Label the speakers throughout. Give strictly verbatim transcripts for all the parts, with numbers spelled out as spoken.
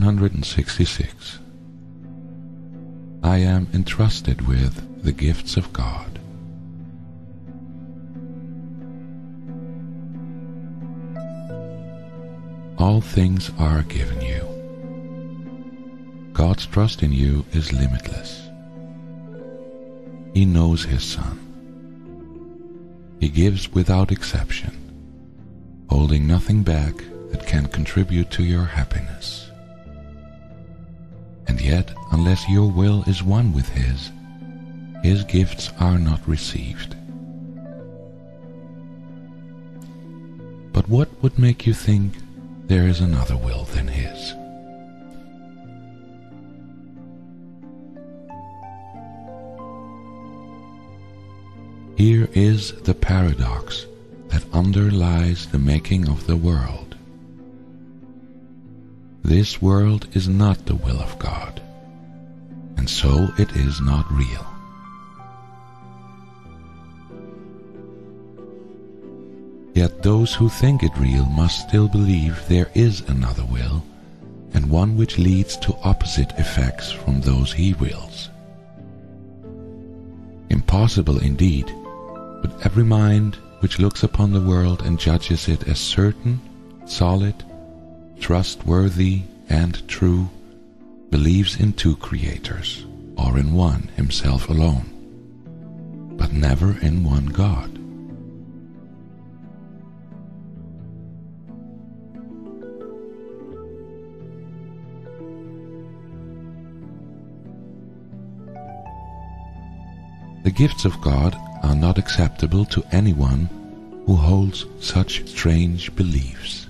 Speaker 1: one sixty-six. I am entrusted with the gifts of God. All things are given you. God's trust in you is limitless. He knows His Son. He gives without exception, holding nothing back that can contribute to your happiness. And yet, unless your will is one with His, His gifts are not received. But what would make you think there is another will than His? Here is the paradox that underlies the making of the world. This world is not the will of God, and so it is not real. Yet those who think it real must still believe there is another will, and one which leads to opposite effects from those He wills. Impossible indeed, but every mind which looks upon the world and judges it as certain, solid, trustworthy, and true, believes in two creators, or in one, Himself alone, but never in one God. The gifts of God are not acceptable to anyone who holds such strange beliefs.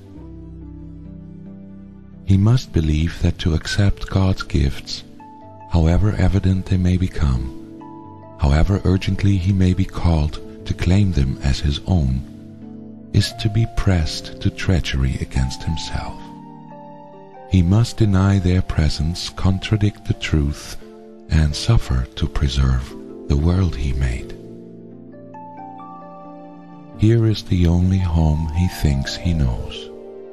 Speaker 1: He must believe that to accept God's gifts, however evident they may become, however urgently he may be called to claim them as his own, is to be pressed to treachery against himself. He must deny their presence, contradict the truth, and suffer to preserve the world He made. Here is the only home he thinks he knows.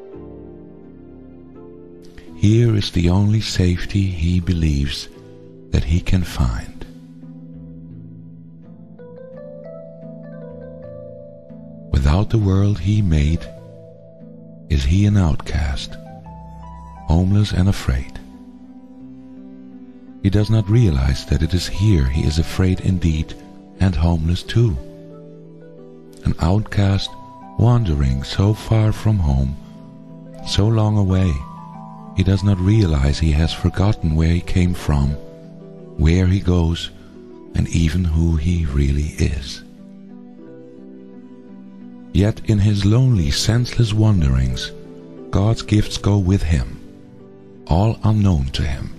Speaker 1: Here is the only safety he believes that he can find. Without the world he made, is he an outcast, homeless and afraid. He does not realize that it is here he is afraid indeed and homeless too. An outcast wandering so far from home, so long away, he does not realize he has forgotten where he came from, where he goes, and even who he really is. Yet in his lonely, senseless wanderings, God's gifts go with him, all unknown to him.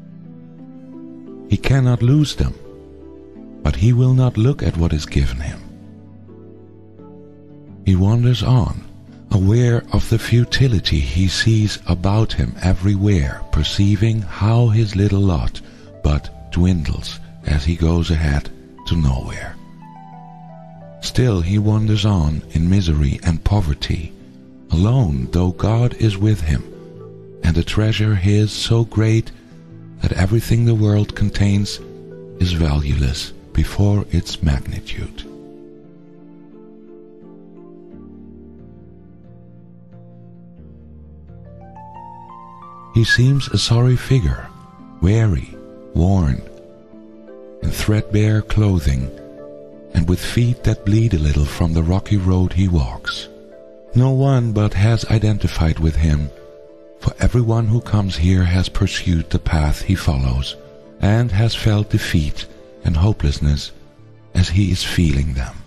Speaker 1: He cannot lose them, but he will not look at what is given him. He wanders on, aware of the futility he sees about him everywhere, perceiving how his little lot but dwindles as he goes ahead to nowhere. Still he wanders on in misery and poverty, alone though God is with him, and a treasure his so great that everything the world contains is valueless before its magnitude. He seems a sorry figure, weary, worn, in threadbare clothing, and with feet that bleed a little from the rocky road he walks. No one but has identified with him, for everyone who comes here has pursued the path he follows, and has felt defeat and hopelessness as he is feeling them.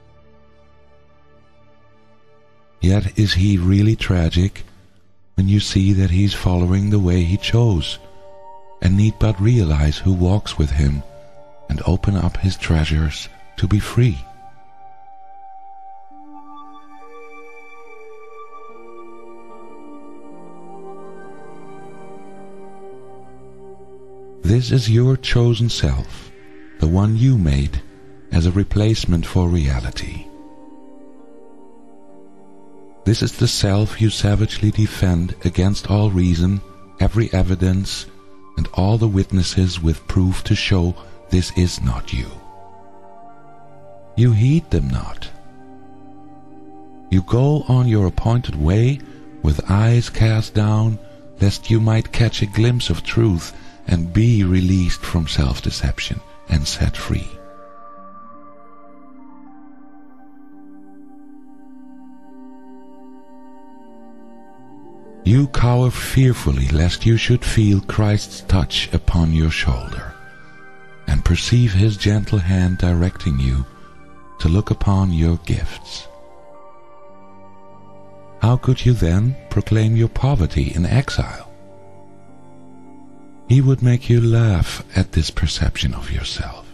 Speaker 1: Yet is he really tragic when you see that he is following the way he chose, and need but realize who walks with him and open up his treasures to be free. This is your chosen self, the one you made as a replacement for reality. This is the self you savagely defend against all reason every evidence and all the witnesses with proof to show this is not you. You heed them not. You go on your appointed way with eyes cast down, lest you might catch a glimpse of truth and be released from self-deception and set free. You cower fearfully lest you should feel Christ's touch upon your shoulder and perceive his gentle hand directing you to look upon your gifts. How could you then proclaim your poverty in exile? He would make you laugh at this perception of yourself.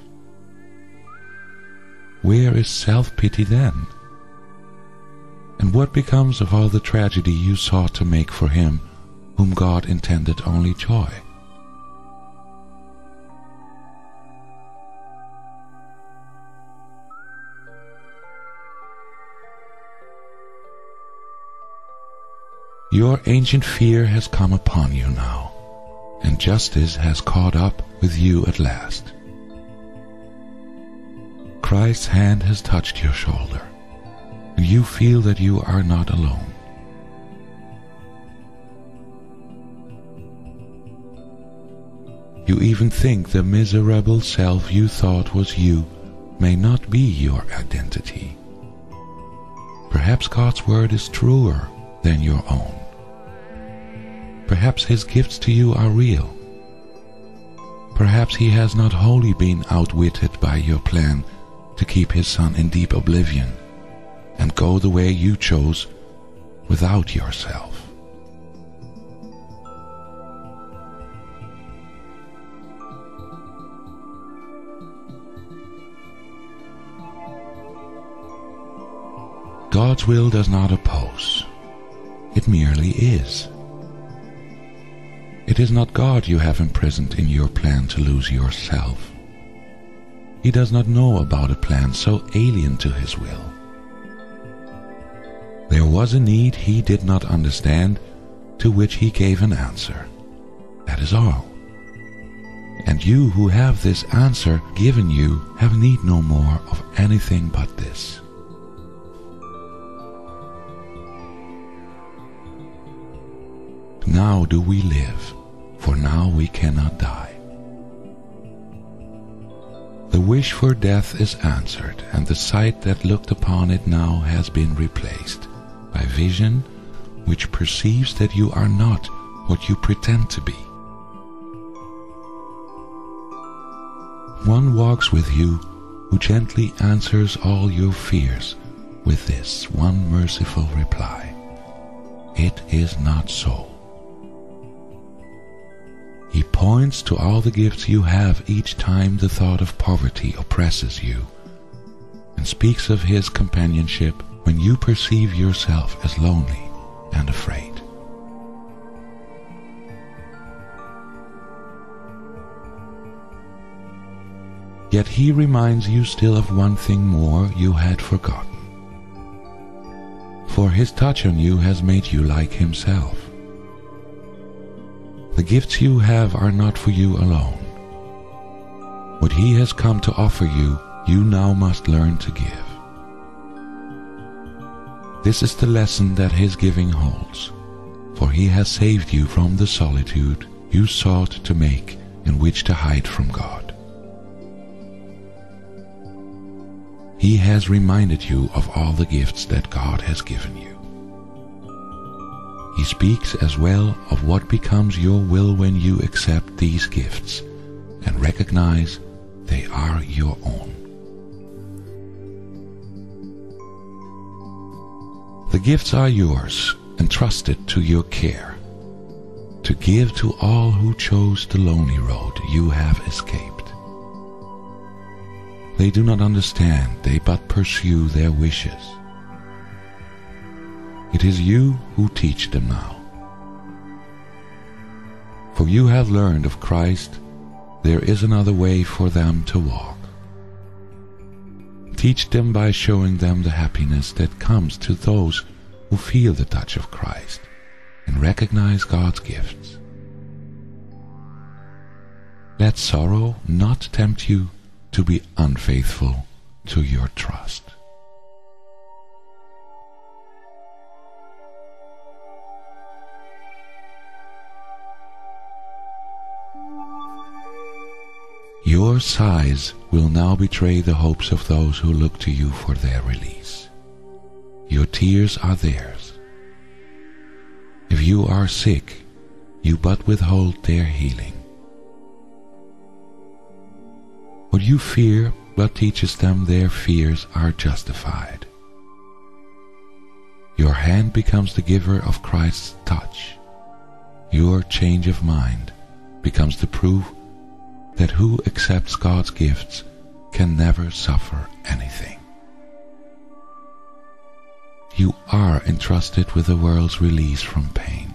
Speaker 1: Where is self-pity then? And what becomes of all the tragedy you sought to make for him whom God intended only joy? Your ancient fear has come upon you now, and justice has caught up with you at last. Christ's hand has touched your shoulder, and you feel that you are not alone. You even think the miserable self you thought was you may not be your identity. Perhaps God's word is truer than your own. Perhaps his gifts to you are real. Perhaps he has not wholly been outwitted by your plan to keep his son in deep oblivion and go the way you chose without yourself. God's will does not oppose. It merely is. It is not God you have imprisoned in your plan to lose yourself. He does not know about a plan so alien to his will. There was a need he did not understand, to which he gave an answer. That is all. And you who have this answer given you have need no more of anything but this. Now do we live, for now we cannot die. The wish for death is answered, and the sight that looked upon it now has been replaced by vision which perceives that you are not what you pretend to be. One walks with you who gently answers all your fears with this one merciful reply: it is not so. He points to all the gifts you have each time the thought of poverty oppresses you, and speaks of his companionship when you perceive yourself as lonely and afraid. Yet he reminds you still of one thing more you had forgotten. For his touch on you has made you like himself. The gifts you have are not for you alone. What he has come to offer you, you now must learn to give. This is the lesson that his giving holds, for he has saved you from the solitude you sought to make in which to hide from God. He has reminded you of all the gifts that God has given you. He speaks as well of what becomes your will when you accept these gifts and recognize they are your own. The gifts are yours, entrusted to your care, to give to all who chose the lonely road you have escaped. They do not understand, they but pursue their wishes. It is you who teach them now. For you have learned of Christ, there is another way for them to walk. Teach them by showing them the happiness that comes to those who feel the touch of Christ and recognize God's gifts. Let sorrow not tempt you to be unfaithful to your trust. Your sighs will now betray the hopes of those who look to you for their release. Your tears are theirs. If you are sick, you but withhold their healing. What you fear but teaches them their fears are justified. Your hand becomes the giver of Christ's touch. Your change of mind becomes the proof that who accepts God's gifts can never suffer anything. You are entrusted with the world's release from pain.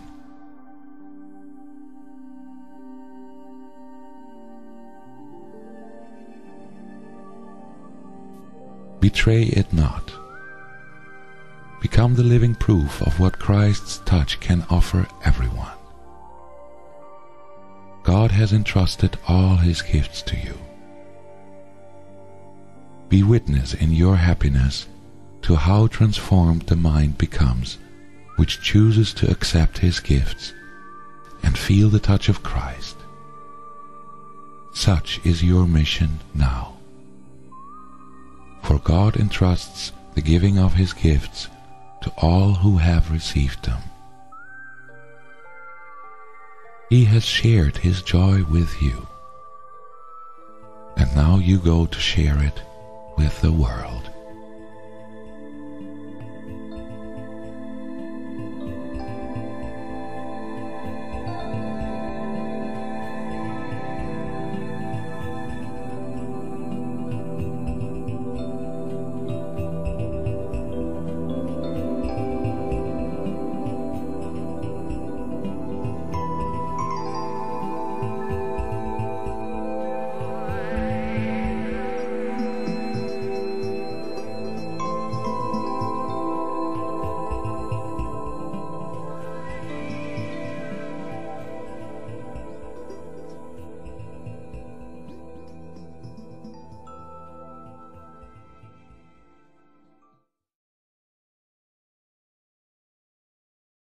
Speaker 1: Betray it not. Become the living proof of what Christ's touch can offer everyone. God has entrusted all His gifts to you. Be witness in your happiness to how transformed the mind becomes which chooses to accept His gifts and feel the touch of Christ. Such is your mission now. For God entrusts the giving of His gifts to all who have received them. He has shared His joy with you, and now you go to share it with the world.